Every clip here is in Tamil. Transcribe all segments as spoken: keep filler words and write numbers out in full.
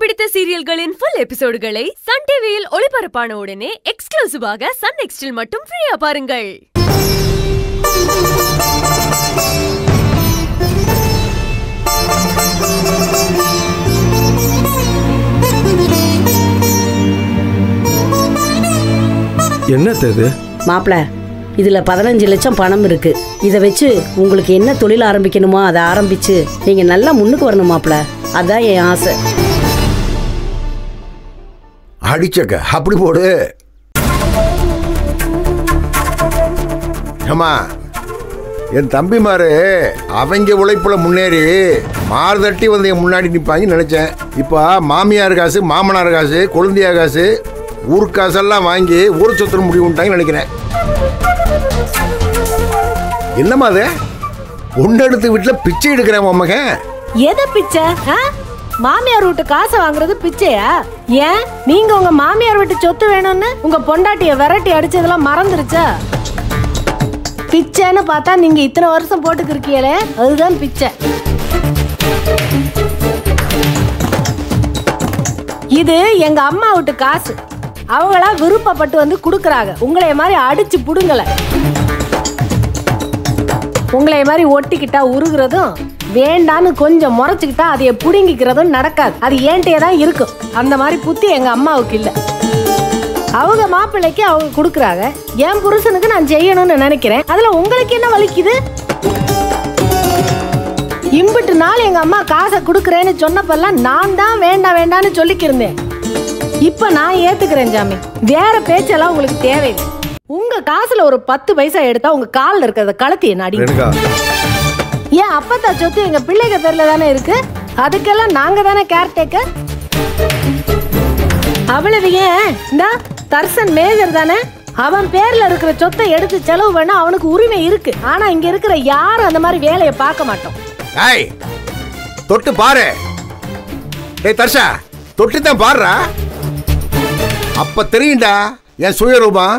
பிடித்த சீரியல்களின் ஃபுல் எபிசோடுகளை சன் டிவியில் ஒளிபரப்பான உடனே எக்ஸ்க்ளூசிவாக சன் நெக்ஸ்டில் மட்டும் ஃப்ரீயா பாருங்கள். என்ன தேது மாப்பிள, இதுல பதினஞ்சு லட்சம் பணம் இருக்கு. இதை வச்சு உங்களுக்கு என்ன தொழில் ஆரம்பிக்கணுமோ அதை ஆரம்பிச்சு நீங்க நல்லா முன்னுக்கு வரணும் மாப்பிள. அதான் என் ஆசை. அடிச்சக்க அப்படி போடு. ஆமா, என் தம்பிமாரு அவங்க உழைப்புல முன்னேறி மாறுதட்டி வந்து என் முன்னாடி நிற்பாங்கன்னு நினைச்சேன். இப்போ மாமியார் காசு, மாமனார் காசு, கொழுந்தியா காசு, ஊர் காசெல்லாம் வாங்கி ஊர் சொத்து முடிவு பண்ணிட்டாங்கன்னு நினைக்கிறேன். என்னம்மா அது பொண்ணு எடுத்து வீட்டுல பிச்சை எடுக்கிறேன் உன் மகன். எதை பிச்சை? மாமியார் வீட்டு காசை வாங்குறது பிச்சையா? ஏன் நீங்க உங்க மாமியார் வீட்டு சொத்து வேணும்னு உங்க பொண்டாட்டிய விரட்டி அடிச்சதெல்லாம் மறந்துருச்சா? பிச்சைன்னு பார்த்தா நீங்க இத்தனை வருஷம் போட்டுக்கு இருக்கீங்களே, அதுதான் பிச்சை. இது எங்க அம்மா வீட்டு காசு. அவங்களா விருப்பப்பட்டு வந்து குடுக்கறாங்க. உங்களைய மாதிரி அடிச்சு புடுங்கல. உங்களைய மாதிரி ஒட்டிக்கிட்டா உருகுறதும், வேண்டான்னு கொஞ்சம் முறைச்சுக்கிட்டா அதைய புடுங்கிக்கிறதும் நடக்காது. அது ஏன்ட்டே தான் இருக்கும். அந்த மாதிரி புத்தி எங்க அம்மாவுக்கு இல்லை. அவங்க மாப்பிள்ளைக்கு அவங்க கொடுக்குறாங்க. என் புருஷனுக்கு நான் செய்யணும்னு நினைக்கிறேன். அதுல உங்களுக்கு என்ன வலிக்குது? இம்பிட்டு நாள் எங்க அம்மா காசை கொடுக்குறேன்னு சொன்னப்பெல்லாம் நான் தான் வேண்டாம் வேண்டான்னு சொல்லிக்கிருந்தேன். இப்ப நான் ஏத்துக்கிறேன் சாமி. வேற பேச்செல்லாம் உங்களுக்கு தேவையில்லை. உங்க காசுல ஒரு பத்து பைசா எடுத்தா உங்க காலில் இருக்கிறத கலத்தி என்ன அடி. ஏன் அப்பத்தா சொத்து எங்க பிள்ளைங்க பேர்ல தானே இருக்கு. அதுக்கெல்லாம் நாங்க தானே கேர் டேக்கர். அவ்வளவு ஏன் இந்த தர்சன் மேஜர் தானே, அவன் பேர்ல இருக்கிற சொத்தை எடுத்து செலவு பண்ண அவனுக்கு உரிமை இருக்கு. ஆனா இங்க இருக்கிற யாரும் அந்த மாதிரி வேலையை பார்க்க மாட்டோம். ஏய், தொட்டு பாரு. டேய் தர்ஷா, தொட்டு தான் பாருடா. அப்ப தெரியும்டா என் சுயரூபம்.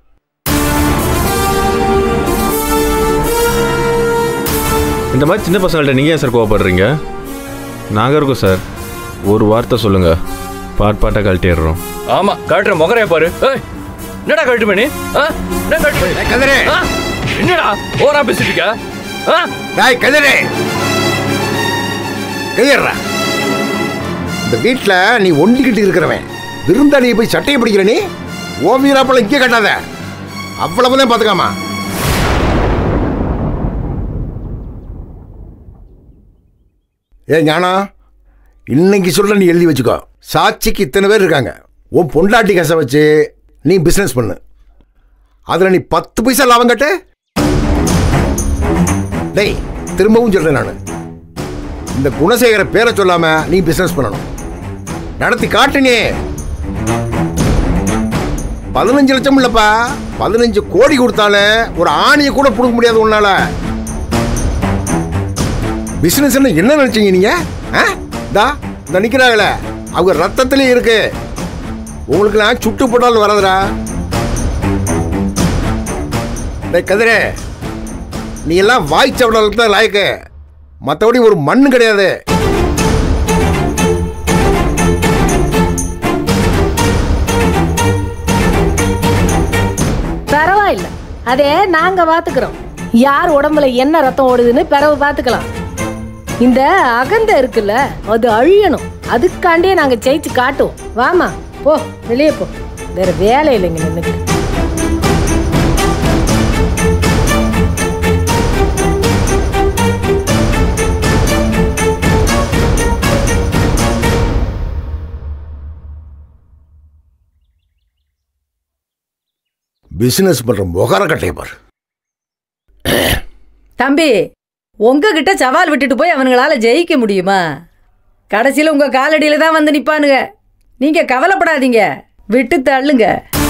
இந்த மாதிரி சின்ன பசங்கள்ட்ட நீங்கள் ஏன் சார் கோவப்படுறீங்க? நாங்கள் இருக்கோம் சார். ஒரு வார்த்தை சொல்லுங்க, பாட் பாட்டாக கழட்டிடுறோம். ஆமா, கழட்டுற முகரைய பாரு. என்னடா கழட்டு பண்ணி? என்னடா ஓரா பேசிட்டு? கதிரே கையறா. இந்த வீட்டில் நீ ஒண்டிக்கிட்டு இருக்கிறவன் விருந்தாளியை போய் சட்டையை பிடிக்கிற நீ. ஓவியராப்பெல்லாம் இங்கே கட்டாத. அவ்வளவுதான் பார்த்துக்காமா. ஏ ஞானா, இன்னைக்கு சொல்ல நீ எழுதி வச்சுக்கோ. சாட்சிக்கு இத்தனை பேர் இருக்காங்க. உன் பொண்டாட்டி கசை வச்சு நீ பிஸ்னஸ் பண்ணு. அதில் நீ பத்து பைசா லாபம் கட்டு. டேய், திரும்பவும் சொல்றேன், நான் இந்த குணசேகர பேரை சொல்லாம நீ பிஸ்னஸ் பண்ணணும். நடத்தி காட்டுனே. பதினஞ்சு லட்சம் இல்லப்பா, பதினஞ்சு கோடி கொடுத்தாலே ஒரு ஆணியை கூட பிடுங்க முடியாது உன்னால. பிசினஸ் என்ன நினைச்சீங்க நீங்க? இந்த நிக்கிறாங்களே அவங்க ரத்தத்திலே இருக்கு. உங்களுக்கு நான் சுட்டு போட்டாலும் வராதுடா. கதிரே, நீ எல்லாம் வாய்ச்சவடலுக்கு தான் லாய்க்கு, மற்றபடி ஒரு மண்ணு கிடையாது. பரவாயில்ல, அதே நாங்க பாத்துக்கிறோம். யார் உடம்புல என்ன ரத்தம் ஓடுதுன்னு பிறகு பாத்துக்கலாம். இந்த அகந்த இருக்குல்ல, அது அழியணும். அதுக்காண்டியே நாங்க ஜெயிச்சு காட்டுவோம். வாமா, போ வெளியே போ. வேற வேலை இல்லைங்க நின்னுக்கு. பிசினஸ் பண்ற முகர கட்டையை பாரு. தம்பி, உங்ககிட்ட சவால் விட்டுட்டு போய் அவனுங்களால ஜெயிக்க முடியுமா? கடைசியில் உங்க காலடியில தான் வந்து நிப்பானுங்க. நீங்க கவலைப்படாதீங்க, விட்டு தள்ளுங்க.